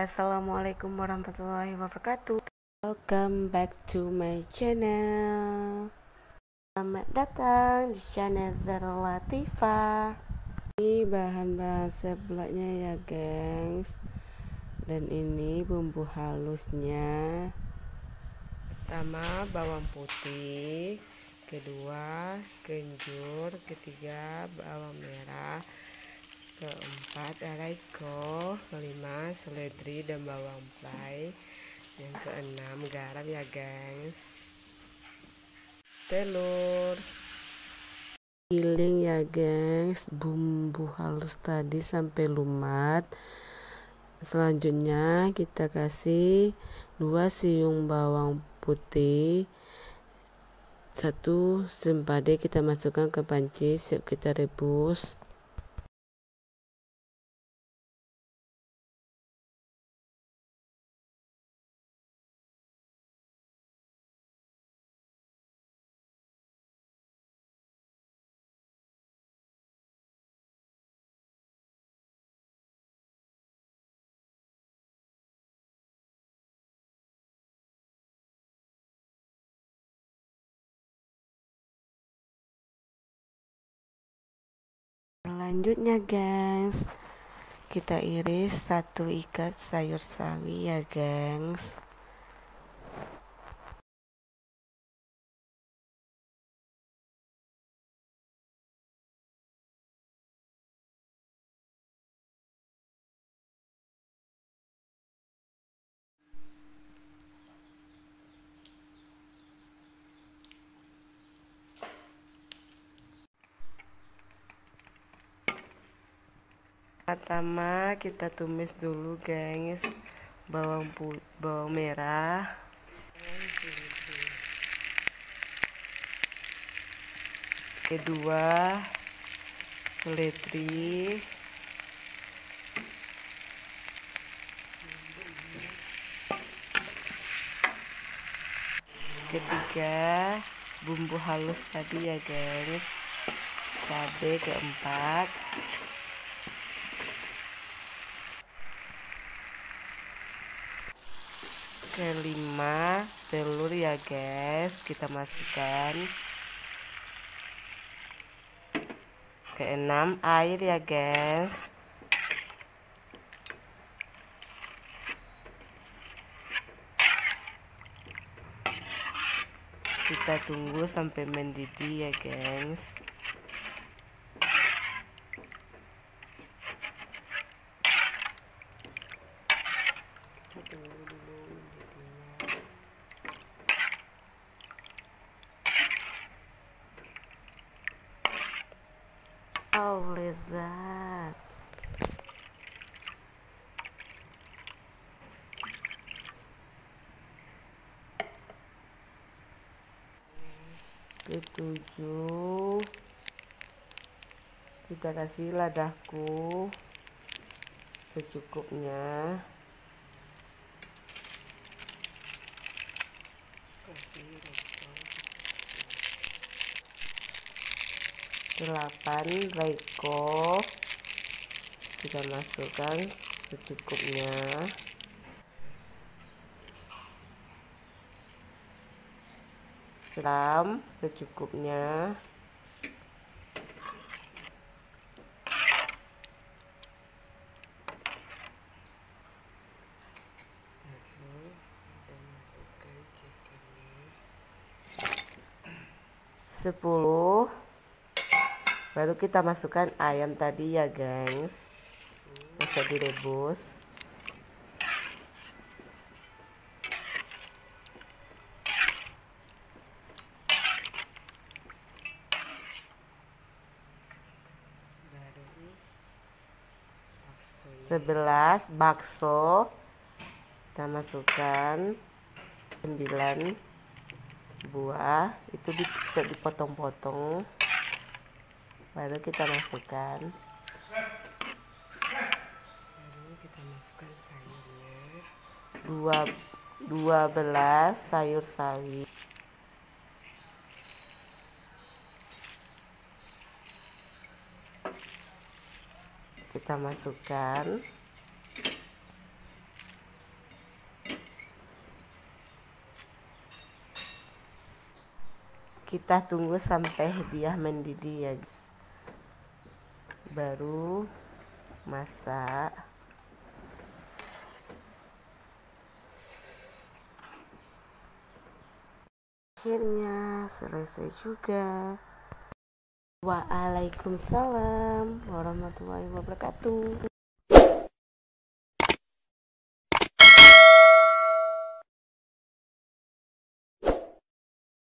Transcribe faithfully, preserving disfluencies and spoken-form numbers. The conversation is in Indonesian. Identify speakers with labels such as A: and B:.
A: Assalamualaikum warahmatullahi wabarakatuh. Welcome back to my channel. Selamat datang di channel Zara Latifah. Ini bahan-bahan seblaknya ya gengs. Dan ini bumbu halusnya. Pertama bawang putih, kedua kencur, ketiga bawang merah, keempat araiko, kelima seledri dan bawang putih, yang keenam garam ya gengs, telur. Giling ya gengs bumbu halus tadi sampai lumat. Selanjutnya kita kasih dua siung bawang putih, satu sempade kita masukkan ke panci, siap kita rebus. Selanjutnya gengs, kita iris satu ikat sayur sawi ya gengs. Pertama kita tumis dulu gengs bawang putih, bawang merah, kedua seledri, ketiga bumbu halus tadi ya gengs, cabai keempat, kelima telur ya guys, kita masukkan, keenam air ya guys, kita tunggu sampai mendidih ya gengs. Oh lezat. Ketujuh kita kasih ladahku secukupnya. Delapan raiko kita masukkan secukupnya. Selam secukupnya. Sepuluh. Baru kita masukkan ayam tadi ya gengs, bisa direbus. Sebelas bakso kita masukkan, sembilan buah itu bisa dipotong-potong, baru kita masukkan, baru kita masukkan sayurnya, dua dua belas sayur sawi, kita masukkan, kita tunggu sampai dia mendidih ya guys, baru masak. Akhirnya selesai juga. Waalaikumsalam warahmatullahi wabarakatuh.